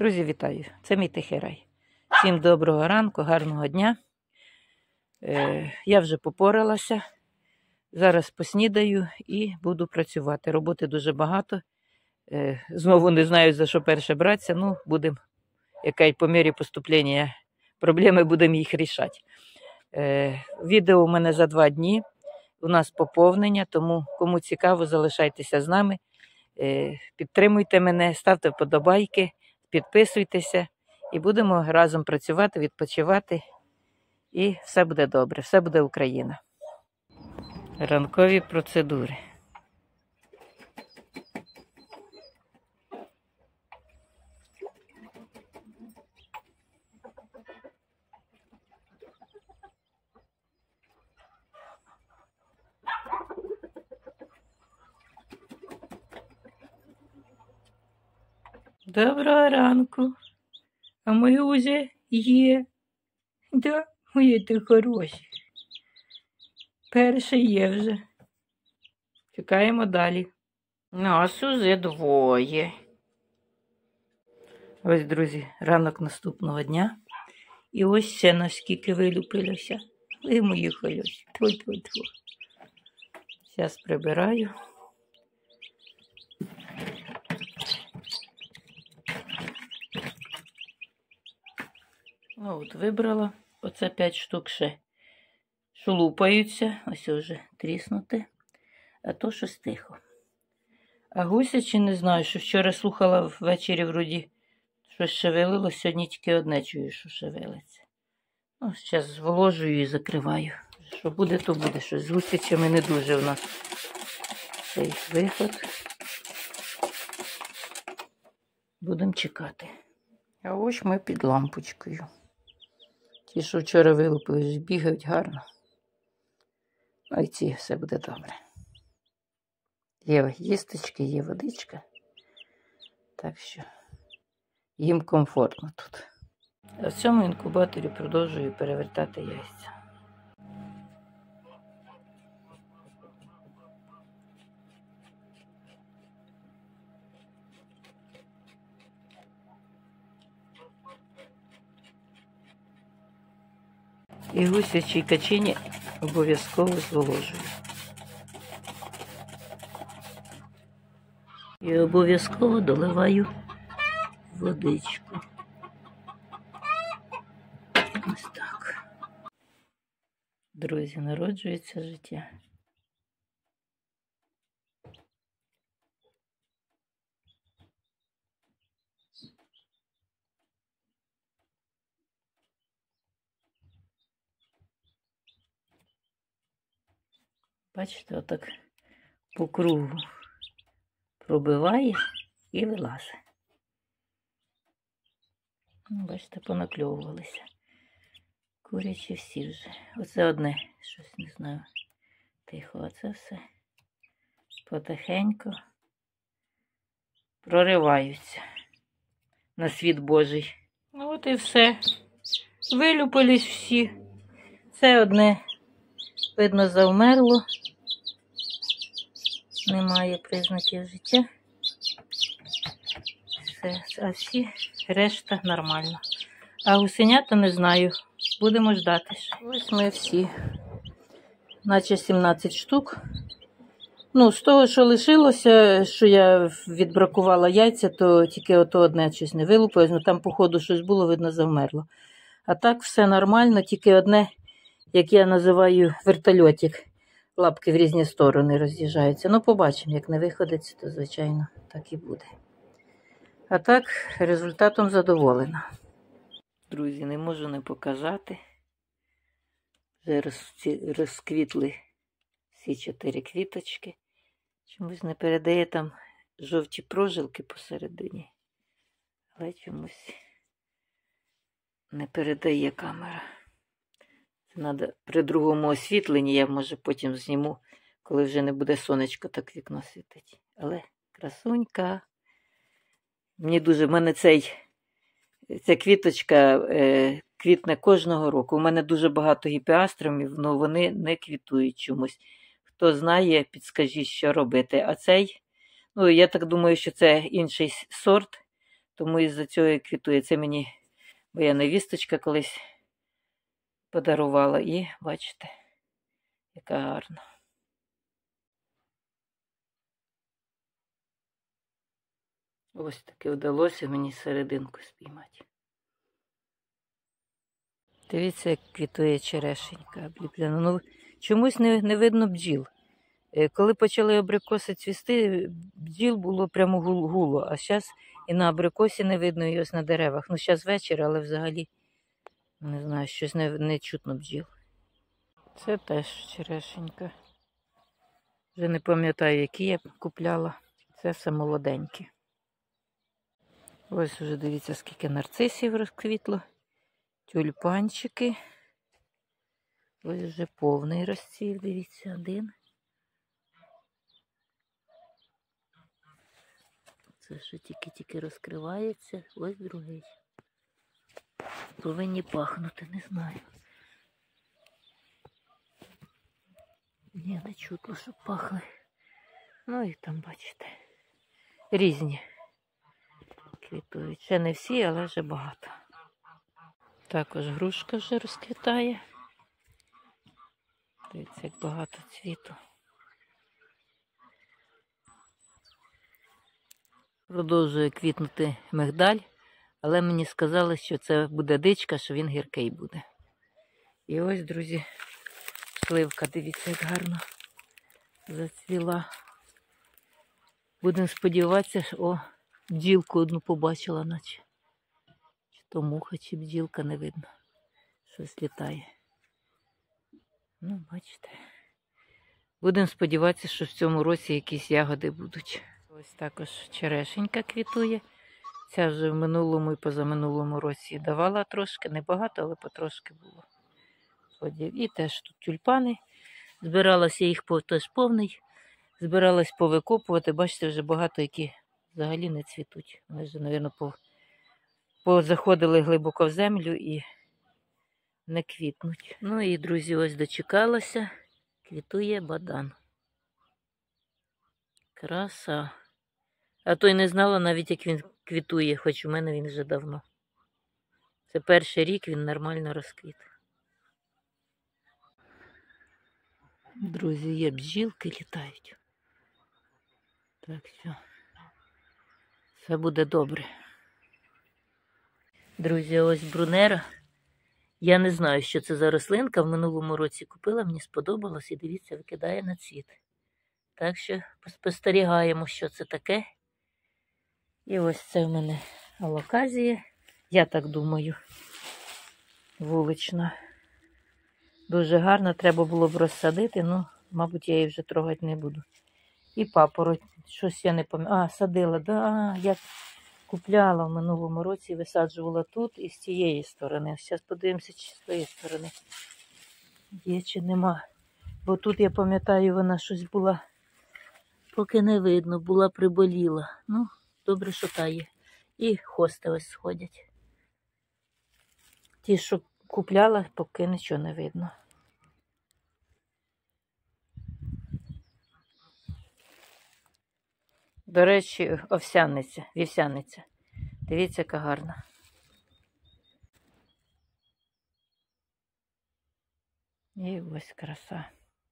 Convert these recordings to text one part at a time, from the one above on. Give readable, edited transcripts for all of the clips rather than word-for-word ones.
Друзі, вітаю! Це мій тихий рай. Всім доброго ранку, гарного дня. Я вже попоралася. Зараз поснідаю і буду працювати. Роботи дуже багато. Знову не знаю, за що перше братися. Ну, будемо, яка й по мірі поступлення проблеми, будемо їх рішати. Відео у мене за 2 дні. У нас поповнення, тому кому цікаво, залишайтеся з нами. Підтримуйте мене, ставте вподобайки, підписуйтеся і будемо разом працювати, відпочивати. І все буде добре, все буде Україна. Ранкові процедури. Доброго ранку. А ми вже є. Да, мої ти хороші. Перший є вже. Чекаємо далі. Нас уже 2. Ось, друзі, ранок наступного дня. І ось ще наскільки вилюпилося. Ви мої хороші. Тьфу-тьфу-тьфу. Зараз прибираю. Ну, от вибрала. Оце 5 штук ще шелупаються. Ось вже тріснути. А то щось тихо. А гусячі не знаю, що вчора слухала ввечері вроді щось шевелило. Сьогодні тільки одне чую, що шевелиться. Ну, зараз зволожую і закриваю. Що буде, то буде. Щось з гусячами не дуже в нас цей виход. Будемо чекати. А ось ми під лампочкою. Ті, що вчора вилупились, бігають гарно. Ну і ці все буде добре. Є їсточки, є водичка. Так що їм комфортно тут. А в цьому інкубаторі продовжую перевертати яйця. І гусячі качині обов'язково зволожую. І обов'язково доливаю водичку. Ось так. Друзі, народжується життя. Бачите, отак по кругу пробиває і вилазить. Бачите, понакльовувалися. Курячі всі вже. Оце одне, щось не знаю. Тихо, оце все потихеньку прориваються на світ Божий. Ну от і все. Вилюпились всі. Це одне, видно, завмерло. Немає признаків життя. Все, а всі решта нормально. А гусенята не знаю. Будемо ждати. Ось ми всі. Наче 17 штук. Ну, з того, що лишилося, що я відбракувала яйця, то тільки ото одне щось не вилупилось. Ну там, походу, щось було, видно, завмерло. А так все нормально, тільки одне, як я називаю, вертольотик. Лапки в різні сторони роз'їжджаються. Ну, побачимо, як не виходиться, то, звичайно, так і буде. А так, результатом задоволена. Друзі, не можу не показати. Вже розквітли всі 4 квіточки. Чомусь не передає там жовті прожилки посередині. Але чомусь не передає камера. Це треба при другому освітленні, я, може, потім зніму, коли вже не буде сонечко, так вікно світить. Але красунька. Мені дуже, в мене ця квіточка квітне кожного року. У мене дуже багато гіпіастромів, але вони не квітують чомусь. Хто знає, підскажіть, що робити. А цей, ну, я так думаю, що це інший сорт, Тому із-за цього і квітує. Це мені моя невісточка колись подарувала. І бачите, яка гарна. Ось таки вдалося мені серединку спіймати. Дивіться, як квітує черешенька обліплена. Ну, чомусь не видно бджіл. Коли почали абрикоси цвісти, бджіл було прямо гуло, а зараз і на абрикосі не видно, і ось на деревах. Ну, зараз вечір, але взагалі, не знаю, щось не чутно бджіл. Це теж черешенька. Вже не пам'ятаю, які я купляла. Це все молоденькі. Ось вже дивіться, скільки нарцисів розквітло. Тюльпанчики. Ось вже повний розцвів, дивіться, один. Це що тільки-тільки розкривається, ось другий. Повинні пахнути, не знаю. Ні, не чутно, щоб пахли. Ну і там, бачите, різні квітують. Ще не всі, але вже багато. Також грушка вже розквітає. Дивіться, як багато цвіту. Продовжує квітнути мигдаль, але мені сказали, що це буде дичка, що він гіркий буде. І ось, друзі, сливка, дивіться, як гарно зацвіла. Будемо сподіватися, що бджілку одну побачила, наче. Чи то муха, чи бджілка, не видно. Щось літає. Ну, бачите. Будемо сподіватися, що в цьому році якісь ягоди будуть. Ось також черешенька квітує. Ця вже в минулому і позаминулому році давала трошки, небагато, але потрошки було. І теж тут тюльпани. Збиралася їх теж повний. Збиралась повикопувати. Бачите, вже багато, які взагалі не цвітуть. Вони вже, мабуть, позаходили глибоко в землю і не квітнуть. Ну і, друзі, ось дочекалася. Квітує бадан. Краса. А то й не знала навіть, як він квітує, хоч у мене він вже давно. Це перший рік він нормально розквіт. Друзі, є бджілки, літають. Так що все буде добре. Друзі, ось брунера. Я не знаю, що це за рослинка. В минулому році купила, мені сподобалось і дивіться, викидає на цвіт. Так що спостерігаємо, що це таке. І ось це в мене алоказія. Я так думаю, вулична. Дуже гарно, треба було б розсадити, ну, мабуть, я її вже трогати не буду. І папороть, щось я не пам'ятаю. Садила, да, я купляла в минулому році, висаджувала тут і з цієї сторони. Зараз подивимося, чи з цієї сторони є чи нема. Бо тут, я пам'ятаю, вона щось була, поки не видно, була приболіла. Ну, добре, що та є. І хости ось сходять. Ті, що купляла, поки нічого не видно. До речі, вівсяниця. Дивіться, яка гарна. І ось краса.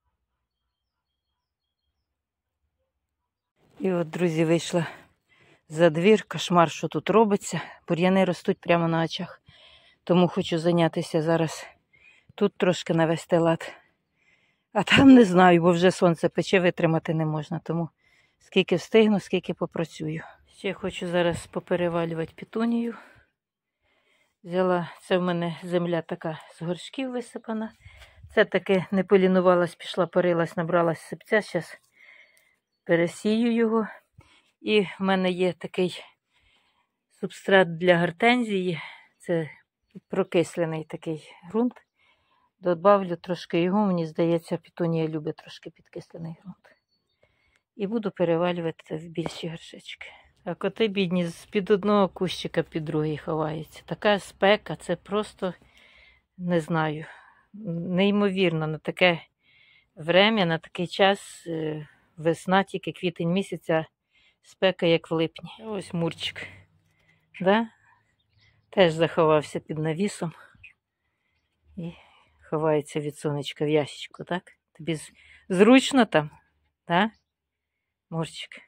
І от, друзі, вийшла за двір. Кошмар, що тут робиться. Бур'яни ростуть прямо на очах. Тому хочу зайнятися зараз тут трошки навести лад. А там не знаю, бо вже сонце пече, витримати не можна. Тому скільки встигну, скільки попрацюю. Ще хочу зараз поперевалювати петунію. Взяла, це в мене земля така з горшків висипана. Це таки не полінувалась, пішла, порилась, набралась сипця. Зараз пересію його. І в мене є такий субстрат для гортензії. Це прокислений такий ґрунт. Добавлю трошки його, мені здається, петунія любить трошки підкислений ґрунт. І буду перевалювати в більші горшечки. А коти бідні з-під одного кущика під другий ховаються. Така спека, це просто, не знаю, неймовірно на таке время, на такий час, весна, тільки квітень місяця, спека як в липні. Ось мурчик Да? Теж заховався під навісом і ховається від сонечка в ящичку, так? Тобі зручно там, так? Мурчик.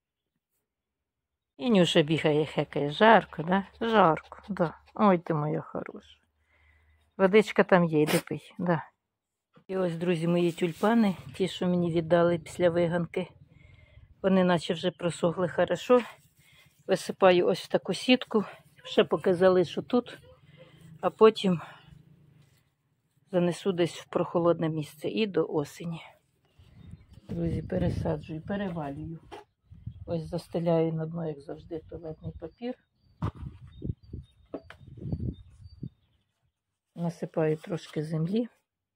І Нюша бігає, хекає. Жарко, да? Жарко, да. Ой, ти моя хороша. Водичка там є, йди пий, да. І ось, друзі, мої тюльпани, ті, що мені віддали після виганки. Вони наче вже просохли хорошо. Висипаю ось в таку сітку. Ще поки залишу тут, а потім занесу десь в прохолодне місце і до осені. Друзі, пересаджую, перевалюю. Ось застеляю на дно, як завжди, туалетний папір. Насипаю трошки землі.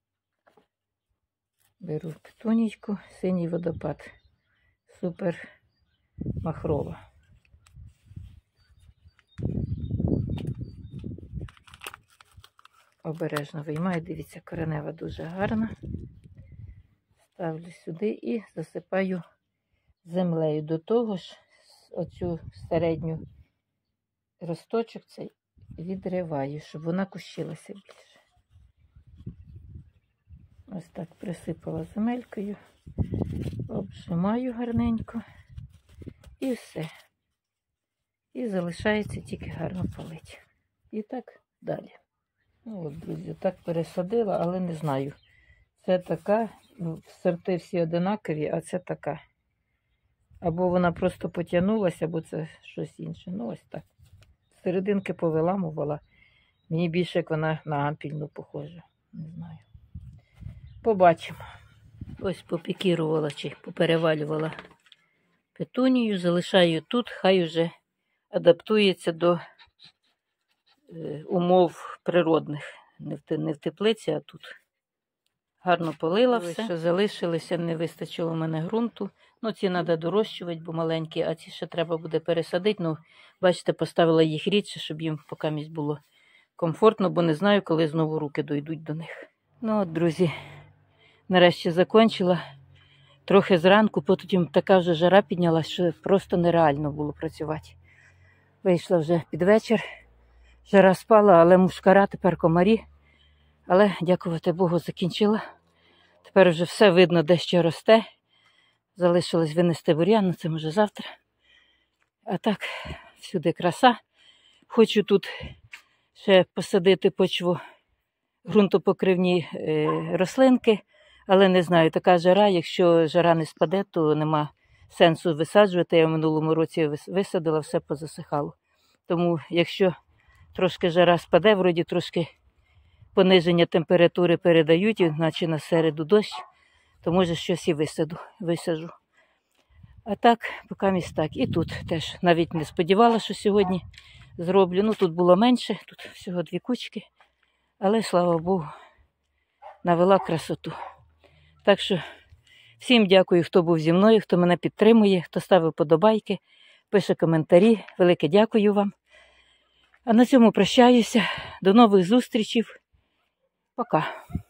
Беру петунійку, синій водопад. Супер махрова. Обережно виймаю, дивіться, коренева дуже гарна. Ставлю сюди і засипаю землею. До того ж, оцю середню росточок цей відриваю, щоб вона кущилася більше. Ось так присипала земелькою, обжимаю гарненько і все. І залишається тільки гарно полити. І так далі. Ну от, друзі, так пересадила, але не знаю. Це така, сорти всі одинакові, а це така. Або вона просто потягнулася, або це щось інше. Ну ось так. Серединки повиламувала. Мені більше, як вона на ампільну похожа. Не знаю. Побачимо. Ось попікірувала чи поперевалювала петунію. Залишаю тут, хай уже адаптується до умов природних. Не в теплиці, а тут. Гарно полила все. Що залишилися, не вистачило в мене ґрунту. Ну, ці треба дорощувати, бо маленькі, а ці ще треба буде пересадити. Ну, бачите, поставила їх рідше, щоб їм поки місць було комфортно, бо не знаю, коли знову руки дійдуть до них. Ну от, друзі, нарешті закінчила. Трохи зранку, потім така вже жара піднялась, що просто нереально було працювати. Вийшла вже під вечір. Жара спала, але мушкара, тепер комарі. Але, дякувати Богу, закінчила. Тепер вже все видно, де що росте. Залишилось винести бур'ян, це може завтра. А так, всюди краса. Хочу тут ще посадити почву ґрунтопокривні рослинки. Але не знаю, така жара, якщо жара не спаде, то нема сенсу висаджувати. Я в минулому році висадила, все позасихало. Тому, якщо трошки жара спаде, вроді трошки пониження температури передають, наче на середу дощ, то може щось і висаджу. А так, поки місць так. І тут теж навіть не сподівалася, що сьогодні зроблю. Ну, тут було менше, тут всього 2 кучки. Але, слава Богу, навела красоту. Так що всім дякую, хто був зі мною, хто мене підтримує, хто ставив подобайки, пише коментарі. Велике дякую вам. А на цьому прощаюся. До нових зустрічей. Пока.